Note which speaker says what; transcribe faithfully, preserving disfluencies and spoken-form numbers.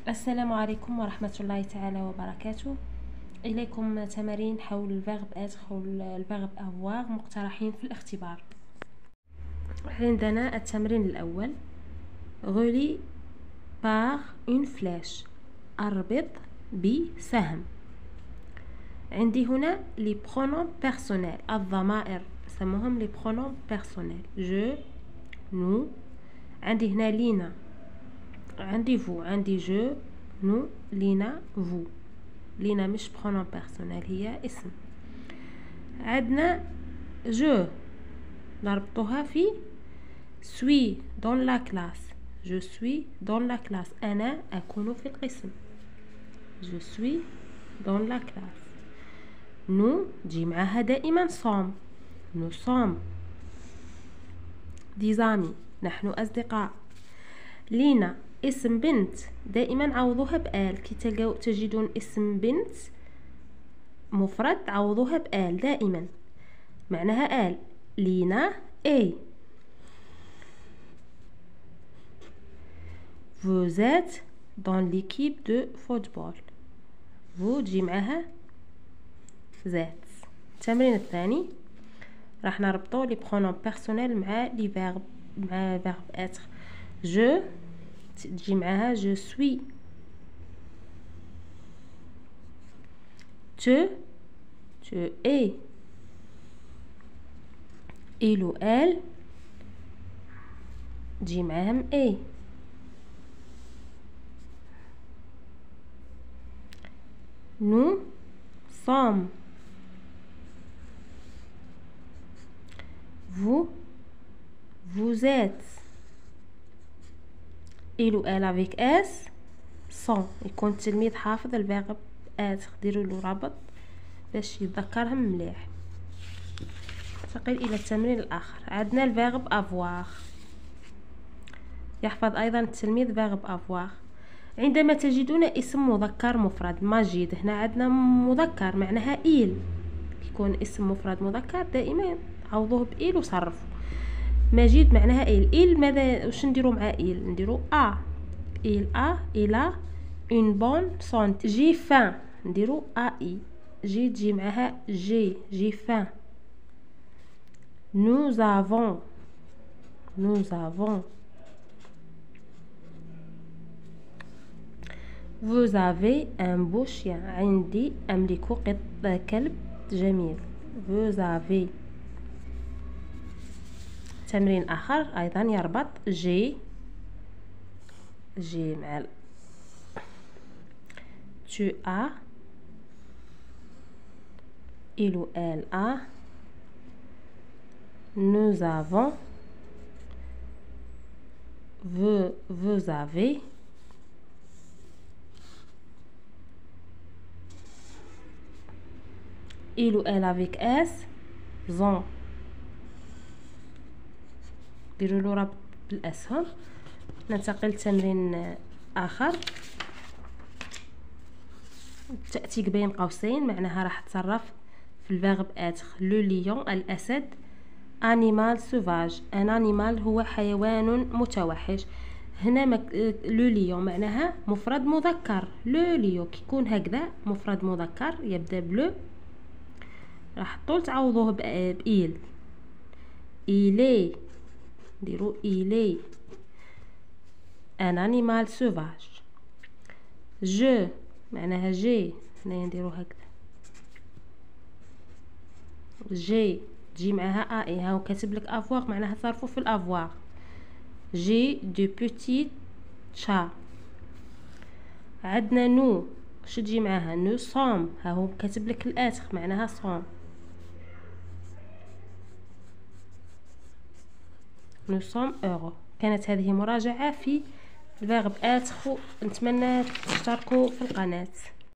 Speaker 1: السلام عليكم ورحمة الله تعالى وبركاته. إليكم تمارين حول الفيرب être والفيرب avoir مقترحين في الاختبار. عندنا التمرين الأول relie par une flèche، أربط بسهم. عندي هنا les pronoms personnels، الضمائر سموهم les pronoms personnels، je nous. عندي هنا لينا، عندي فو، عندي جو نو لينا فو. لينا مش برونون بيرسونيل، هي اسم. عندنا جو نربطوها في سوي دون لا كلاس، جو سوي دون لا كلاس، انا اكون في القسم، جو سوي دون لا كلاس. نو تجي معاها دائما صوم، نو صوم دي زامي، نحن اصدقاء. لينا اسم بنت دائما عوضوها بآل، كي تلقاو تجدون اسم بنت مفرد عوضوها بآل دائما، معناها آل. لينا اي. vous êtes dans l'équipe de football، vous تجي معاها ذات. التمرين الثاني راح نربطو لي برونون بيرسونيل مع لي فيرب، مع فيرب être. je تجي معاها je suis، tu tu es، il ou elle تجي معاهم اي. nous sommes، vous vous êtes، il ou elle avec s sont. يكون التلميذ حافظ الفيرب être، ديروا له رابط باش يتذكرهم مليح. ننتقل الى التمرين الاخر. عندنا الفيرب avoir، يحفظ ايضا التلميذ فيرب avoir. عندما تجدون اسم مذكر مفرد ماجيد، هنا عندنا مذكر معناها il، يكون اسم مفرد مذكر دائما عوضوه بإيل وصرفوا. مجيد معناها إل. إل ماذا واش نديرو مع إل؟ نديرو أ. إل أ إلى اون بون سونتي. جي فان نديرو أ إي. جي تجي معاها جي، جي فان. nous avons، nous avons. vous avez un beau chien، عندي أملك قط كلب جميل. vous avez. تمرين آخر أيضا يربط جي، جي مع ال tu as، il ou elle a، nous avons، vous vous avez. il ou elle avec s zon، ديروا له رابط بالاسهم. ننتقل لتمرين اخر، التأتيك بين قوسين معناها راح تصرف في الفيرب être. لو ليون الاسد، انيمال سوفاج، ان انيمال هو حيوان متوحش. هنا مك... لو ليون معناها مفرد مذكر، لو ليون كيكون هكذا مفرد مذكر يبدا بلو، راح طول تعوضوه بإيل. إيلي نديرو إيلي ان انيمال سوفاج. جو معناها جي، هنايا نديرو هكذا جي تجي معاها ا اي. هاو كاتب لك افواغ معناها صرفو في الافواغ. جي دو بوتيت شا. عندنا نو واش تجي معاها نو صوم، ها هو كاتب لك الاتر معناها صوم. نو صوم اورو. كانت هذه مراجعة في الفيرب être، نتمنى تشتركوا في القناة.